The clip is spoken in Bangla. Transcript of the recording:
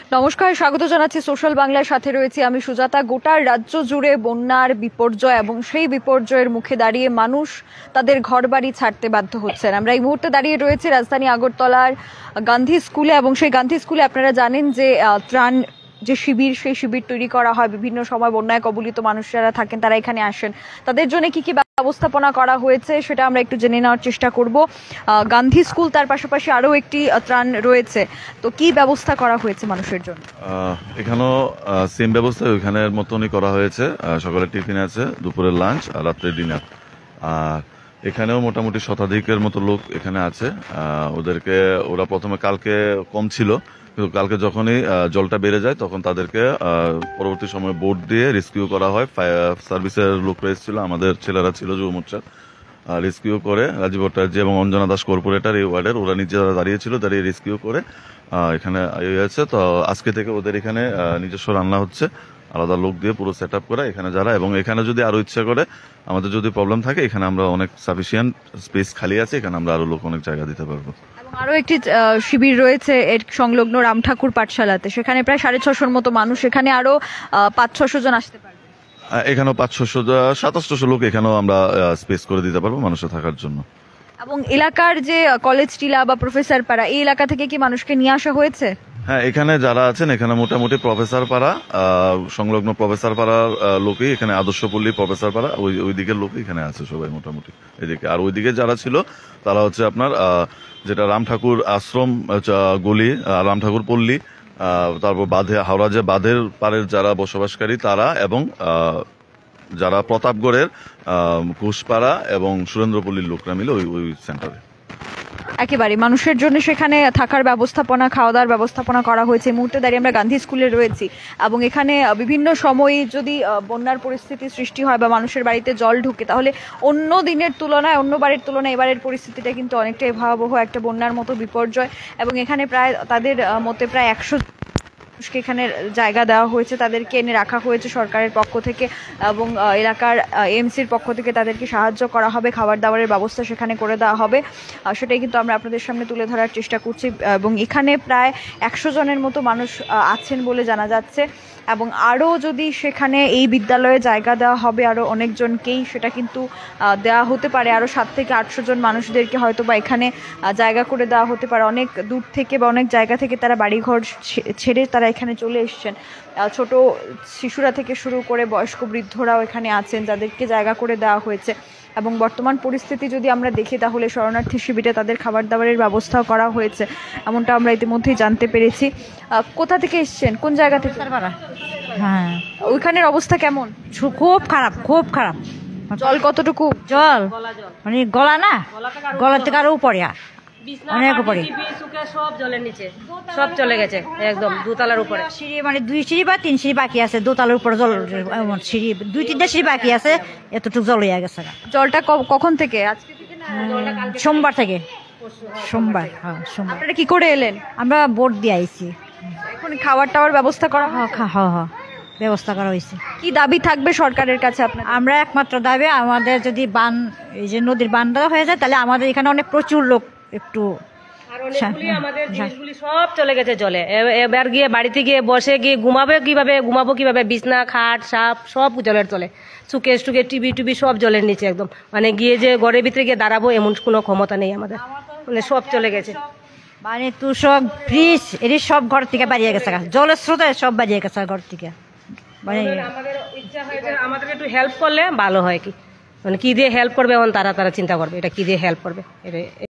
নমস্কার, স্বাগত জানাচ্ছি সোশ্যাল বাংলার সাথে রয়েছি আমি সুজাতা। গোটা রাজ্য জুড়ে বন্যার বিপর্যয় এবং সেই বিপর্যয়ের মুখে দাঁড়িয়ে মানুষ তাদের ঘরবাড়ি ছাড়তে বাধ্য হচ্ছেন। আমরা এই মুহূর্তে দাঁড়িয়ে রয়েছি রাজধানী আগরতলার গান্ধী স্কুলে, এবং সেই গান্ধী স্কুলে আপনারা জানেন যে ত্রাণ যে শিবির, সেই শিবির তৈরি করা হয়। বিভিন্ন সময় বন্যায় কবলিত মানুষ যারা থাকেন তারা এখানে আসেন, তাদের জন্য কি কি ব্যবস্থাপনা করা হয়েছে সেটা আমরা একটু জেনে নেওয়ার চেষ্টা করব। গান্ধী স্কুল, তার পাশাপাশি আরো একটি ত্রাণ রয়েছে, তো কি ব্যবস্থা করা হয়েছে মানুষের জন্য? এখানেও সেম ব্যবস্থা ওইখানের মতনই করা হয়েছে। সকালে টিফিন আছে, দুপুরের লাঞ্চ আর রাত্রের ডিনার। আর এখানেও মোটামুটি শতাধিকের মতো লোক এখানে আছে। ওরা প্রথমে কালকে কম ছিল, কিন্তু কালকে যখনই জলটা বেড়ে যায় তখন তাদেরকে পরবর্তী সময় বোট দিয়ে রেস্কিউ করা হয়। ফায়ার সার্ভিসের লোকরা এসেছিল, আমাদের ছেলেরা ছিল যুব মোর্চার, রেস্কিউ করে রাজীব ভট্টাচার্য এবং অঞ্জনা দাস কর্পোরেটর এই ওয়ার্ডের, ওরা নিজেরা দাঁড়িয়ে রেস্কিউ করে এখানে আছে। তো আজকে থেকে ওদের এখানে নিজস্ব রান্না হচ্ছে, আলাদা লোক দিয়ে পুরো সেট আপ করা এখানে যারা। এবং এখানে যদি আরো ইচ্ছা করে, আমাদের যদি প্রবলেম থাকে, এখানে আমরা অনেক সাফিসিয়েন্ট স্পেস খালি আছে, এখানে আমরা আরো লোক অনেক জায়গা দিতে পারবো। আরো একটি শিবির রয়েছে এর সংলগ্ন রামঠাকুর পাঠশালাতে, সেখানে প্রায় 650-র মতো মানুষ, এখানে আরো 500-600 জন আসতে পারবে। এখানেও 500-700 লোক এখানেও আমরা স্পেস করে দিতে পারবো মানুষের থাকার জন্য। এবং এলাকার যে কলেজ টিলা বা প্রফেসর পাড়া, এই এলাকা থেকে কি মানুষকে নিয়ে আসা হয়েছে? হ্যাঁ, এখানে যারা আছেন এখানে মোটামুটি প্রফেসর পাড়া, সংলগ্ন প্রফেসর পাড়ার লোকই এখানে, আদর্শপল্লী প্রফেসর পাড়া ওই দিকের লোকই এখানে আছে সবাই মোটামুটি এদিকে। আর ওইদিকে যারা ছিল তারা হচ্ছে আপনার যেটা রাম ঠাকুর আশ্রম গলি, রাম ঠাকুর পল্লী, তারপর হাওড়া যে বাঁধের পাড়ের যারা বসবাসকারী তারা, এবং যারা প্রতাপগড়ের ঘোষপাড়া এবং সুরেন্দ্রপল্লীর লোকরা মিলে ওই সেন্টারে। একেবারে মানুষের জন্য সেখানে থাকার ব্যবস্থাপনা, খাওয়া দাওয়ার ব্যবস্থাপনা করা হয়েছে। এই মুহূর্তে দাঁড়িয়ে আমরা গান্ধী স্কুলে রয়েছি, এবং এখানে বিভিন্ন সময় যদি বন্যার পরিস্থিতি সৃষ্টি হয় বা মানুষের বাড়িতে জল ঢুকে, তাহলে অন্য দিনের তুলনায়, অন্য বারের তুলনায় এবারের পরিস্থিতিটা কিন্তু অনেকটাই ভয়াবহ, একটা বন্যার মতো বিপর্যয়। এবং এখানে প্রায় তাদের মতে প্রায় 100 মানুষকে এখানে জায়গা দেওয়া হয়েছে, তাদেরকে এনে রাখা হয়েছে সরকারের পক্ষ থেকে, এবং এলাকার এমসির পক্ষ থেকে তাদেরকে সাহায্য করা হবে, খাবার দাবারের ব্যবস্থা সেখানে করে দেওয়া হবে। সেটাই কিন্তু আমরা আপনাদের সামনে তুলে ধরার চেষ্টা করছি। এবং এখানে প্রায় 100 জনের মতো মানুষ আছেন বলে জানা যাচ্ছে, এবং আরও যদি সেখানে এই বিদ্যালয়ে জায়গা দেওয়া হবে আরও অনেকজনকেই, সেটা কিন্তু দেওয়া হতে পারে। আরও 700 থেকে 800 জন মানুষদেরকে হয়তো বা এখানে জায়গা করে দেওয়া হতে পারে। অনেক দূর থেকে বা অনেক জায়গা থেকে তারা বাড়িঘর ছেড়ে তারা এখানে চলে এসছেন। ছোট শিশুরা থেকে শুরু করে বয়স্ক বৃদ্ধরাও এখানে আছেন, যাদেরকে জায়গা করে দেওয়া হয়েছে। এবং বর্তমান পরিস্থিতি যদি আমরা দেখি, তাহলে শরণার্থী শিবিরে তাদের খাবার দাবারের ব্যবস্থাও করা হয়েছে, এমনটা আমরা ইতিমধ্যেই জানতে পেরেছি। কোথা থেকে এসছেন, কোন জায়গা থেকে? হ্যাঁ, ওইখানের অবস্থা কেমন? খুব খারাপ, খুব খারাপ। জল কতটুকু? জল মানে গলা না, গলা থেকে আরো উপরে, অনেক উপরে। সব জলের নিচে, সব চলে গেছে একদম দোতলার উপরে। সিঁড়ি মানে 2 সিঁড়ি বা 3 সিঁড়ি বাকি আছে, দোতলার উপরে জল, সিঁড়ি 2-3টা সিঁড়ি বাকি আছে, এতটুকু জল হয়ে গেছে। জলটা কখন থেকে? আজকে থেকে না, সোমবার থেকে। সোমবার, হ্যাঁ সোমবার। আপনারা কি করে এলেন? আমরা বোট দিয়ে আইছি। এখন খাবার টাওয়ার ব্যবস্থা করা হয়? হ্যাঁ, ব্যবস্থা করা হয়েছে। কি দাবি থাকবে সরকারের কাছে আপনার? আমরা একমাত্র দাবি, আমাদের যদি এই যে নদীর বান্ধ হয়ে যায়, তাহলে আমাদের এখানে অনেক প্রচুর লোক একটু, আর অনেকগুলি আমাদের জিনিসগুলি সব চলে গেছে জলে। এবার গিয়ে বাড়িতে গিয়ে বসে গিয়ে ঘুমাবো কিভাবে, বিছনা খাট সাপ সব জলের তলে, সুকেশ টুকে টিভি সব জলের নিচে একদম। মানে গিয়ে যে ঘরের ভিতরে গিয়ে দাঁড়াবো এমন কোনো ক্ষমতা নেই আমাদের, মানে সব চলে গেছে। মানে তুষক ফ্রিজ এটি সব ঘর থেকে বাড়িয়ে গেছে, জলের স্রোতে সব বাড়িয়ে গেছে ঘর থেকে। মানে আমাদের ইচ্ছা হয়েছে আমাদের একটু হেল্প করলে ভালো হয়, কি মানে কি দিয়ে হেল্প করবে এখন তারা চিন্তা করবে, এটা কি দিয়ে হেল্প করবে।